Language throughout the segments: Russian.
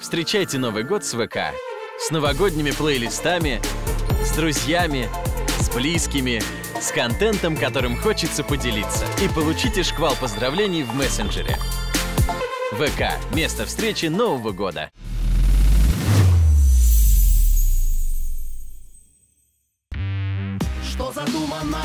Встречайте Новый год с ВК. С новогодними плейлистами, с друзьями, с близкими, с контентом, которым хочется поделиться. И получите шквал поздравлений в мессенджере. ВК – место встречи Нового года. Что задумано?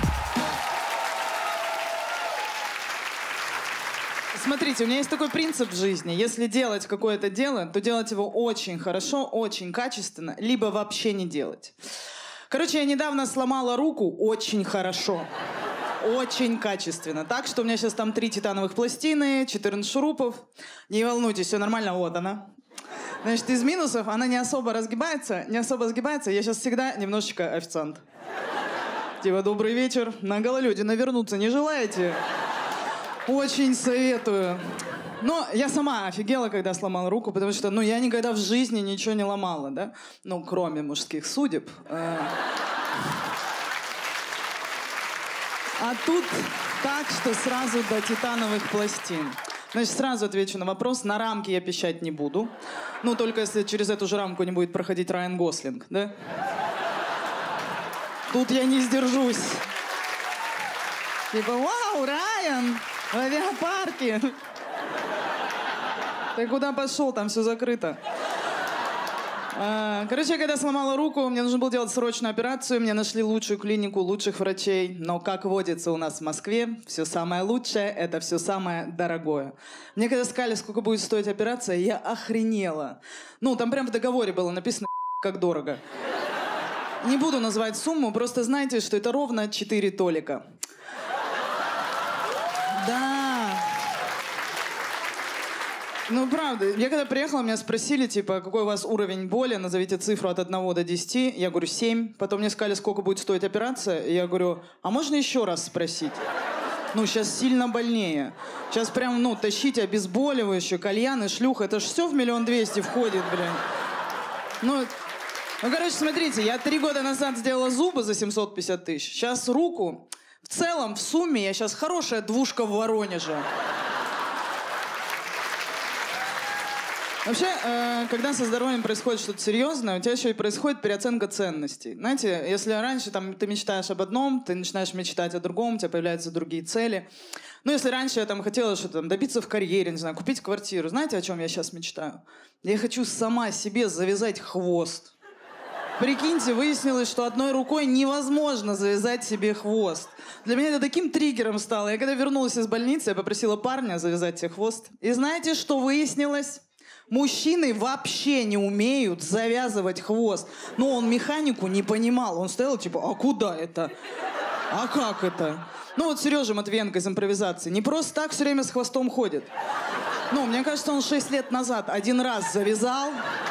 Смотрите, у меня есть такой принцип в жизни. Если делать какое-то дело, то делать его очень хорошо, очень качественно, либо вообще не делать. Короче, я недавно сломала руку очень хорошо. Очень качественно. Так что у меня сейчас там 3 титановых пластины, 14 шурупов. Не волнуйтесь, все нормально, вот она. Значит, из минусов она не особо сгибается. Я сейчас всегда немножечко официант. Типа, добрый вечер. На гололёдино вернуться не желаете? Очень советую. Но я сама офигела, когда сломала руку, потому что, я никогда в жизни ничего не ломала, да? Кроме мужских судеб. А тут так, что сразу до титановых пластин. Значит, сразу отвечу на вопрос. На рамке я пищать не буду. Только если через эту же рамку не будет проходить Райан Гослинг, да? Тут я не сдержусь. Типа, вау, Райан! В авиапарке. Ты куда пошел? Там все закрыто. Короче, когда сломала руку, мне нужно было делать срочную операцию. Мне нашли лучшую клинику, лучших врачей. Но, как водится у нас в Москве, все самое лучшее – это все самое дорогое. Мне когда сказали, сколько будет стоить операция, я охренела. Там прям в договоре было написано, как дорого. Не буду называть сумму, просто знайте, что это ровно 4 толика. Да. Правда. Я когда приехала, меня спросили, типа, какой у вас уровень боли, назовите цифру от 1 до 10. Я говорю, 7. Потом мне сказали, сколько будет стоить операция. И я говорю, а можно еще раз спросить? Сейчас сильно больнее. Сейчас прям, тащить обезболивающее, кальян и шлюха. Это ж все в 1 200 000 входит, блин. Короче, смотрите, я 3 года назад сделала зубы за 750 000. Сейчас руку. В целом, в сумме, я сейчас хорошая двушка в Воронеже. Вообще, когда со здоровьем происходит что-то серьезное, у тебя еще и происходит переоценка ценностей. Знаете, если раньше ты мечтаешь об одном, ты начинаешь мечтать о другом, у тебя появляются другие цели. Если раньше я хотела что-то добиться в карьере, не знаю, купить квартиру, знаете, о чем я сейчас мечтаю? Я хочу сама себе завязать хвост. Прикиньте, выяснилось, что одной рукой невозможно завязать себе хвост. Для меня это таким триггером стало. Я когда вернулась из больницы, я попросила парня завязать себе хвост. И знаете, что выяснилось? Мужчины вообще не умеют завязывать хвост. Он механику не понимал. Он стоял типа, а куда это? А как это? Сережа Матвиенко из импровизации не просто так все время с хвостом ходит. Мне кажется, он 6 лет назад 1 раз завязал.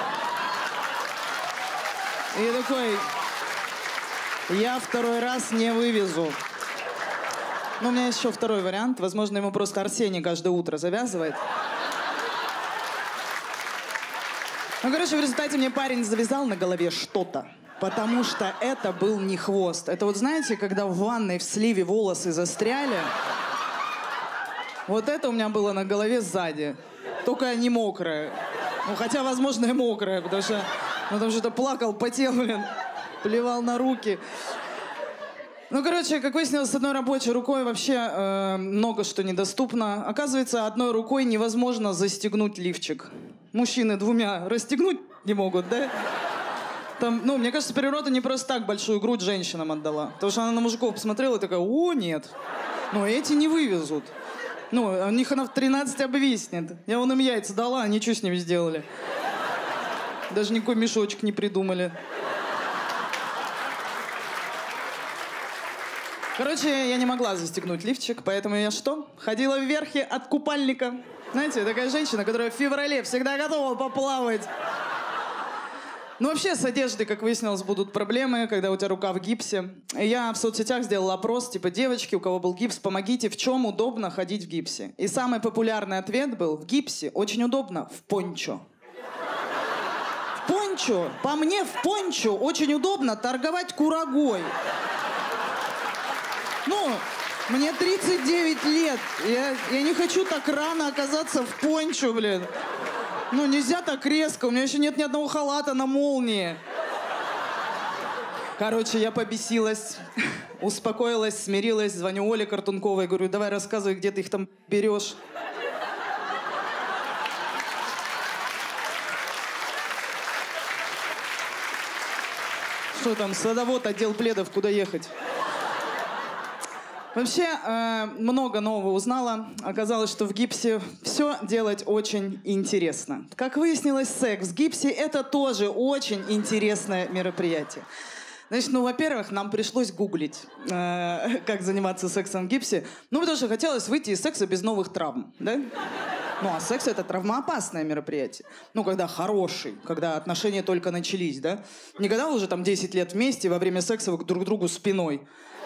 И такой, я 2 раз не вывезу. У меня есть еще 2 вариант. Возможно, ему просто Арсений каждое утро завязывает. Короче, в результате мне парень завязал на голове что-то. Потому что это был не хвост. Это знаете, когда в ванной в сливе волосы застряли? Вот это у меня было на голове сзади. Только не мокрое. Хотя, возможно, и мокрое, потому что что-то плакал, потел, плевал на руки. Короче, как выяснилось, с одной рабочей рукой вообще много что недоступно. Оказывается, одной рукой невозможно застегнуть лифчик. Мужчины 2 расстегнуть не могут, да? Мне кажется, природа не просто так большую грудь женщинам отдала. Потому что она на мужиков посмотрела и такая, о, нет. Эти не вывезут. У них она в 13 обвиснет. Я им яйца дала, они что с ними сделали? Даже никакой мешочек не придумали. Короче, я не могла застегнуть лифчик, поэтому я что? Ходила в верхе от купальника. Знаете, такая женщина, которая в феврале всегда готова поплавать. Вообще с одеждой, как выяснилось, будут проблемы, когда у тебя рука в гипсе. И я в соцсетях сделала опрос, типа, девочки, у кого был гипс, помогите, в чем удобно ходить в гипсе. И самый популярный ответ был, в гипсе очень удобно, в пончо. В пончо? По мне, в пончо очень удобно торговать курагой. Мне 39 лет. Я не хочу так рано оказаться в пончо, блин. Ну, нельзя так резко, у меня еще нет ни одного халата на молнии. Короче, я побесилась, успокоилась, смирилась, звоню Оле Картунковой, говорю, давай рассказывай, где ты их там берешь. Что там, садовод, отдел пледов, куда ехать? Вообще, много нового узнала. Оказалось, что в гипсе все делать очень интересно. Как выяснилось, секс в гипсе – это тоже очень интересное мероприятие. Значит, ну, во-первых, нам пришлось гуглить, как заниматься сексом в гипсе. Ну, потому что хотелось выйти из секса без новых травм, да? Ну, а секс – это травмоопасное мероприятие. Ну, когда хороший, когда отношения только начались, да? Не когда вы уже там 10 лет вместе, во время секса вы друг к другу спиной.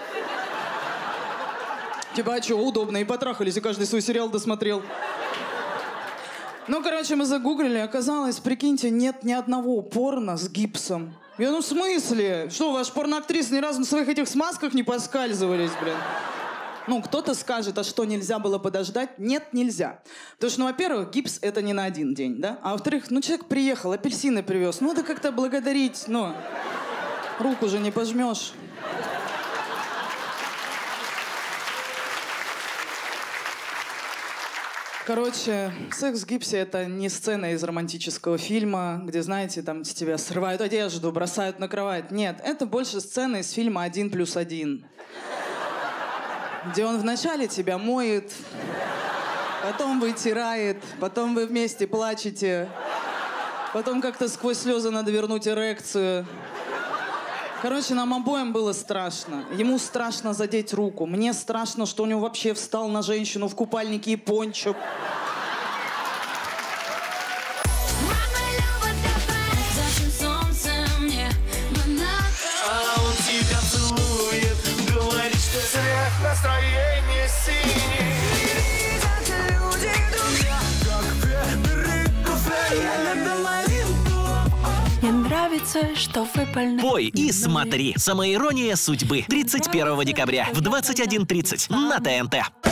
Типа, а что, удобно, и потрахались, и каждый свой сериал досмотрел. Ну, короче, мы загуглили, оказалось, прикиньте, нет ни одного порно с гипсом. Я, ну, в смысле? Что, ваши порноактрисы ни разу на своих этих смазках не поскальзывались, блин? Ну, кто-то скажет, а что, нельзя было подождать? Нет, нельзя. Потому что, ну, во-первых, гипс — это не на один день, да? А во-вторых, ну, человек приехал, апельсины привез. Ну, надо как-то благодарить, ну. Руку же не пожмешь. Короче, секс в гипсе — это не сцена из романтического фильма, где, знаете, там с тебя срывают одежду, бросают на кровать. Нет, это больше сцена из фильма «1+1». Где он вначале тебя моет, потом вытирает, потом вы вместе плачете, потом как-то сквозь слезы надо вернуть эрекцию. Короче, нам обоим было страшно. Ему страшно задеть руку. Мне страшно, что у него вообще встал на женщину в купальнике и пончо. А он тебя целует, говорит, что цвет настроения синий. Люди друзья, как Педро Кофе. Мне нравится, что вы больны. Пой и смотри. Самоирония судьбы. 31 декабря в 21:30 на ТНТ.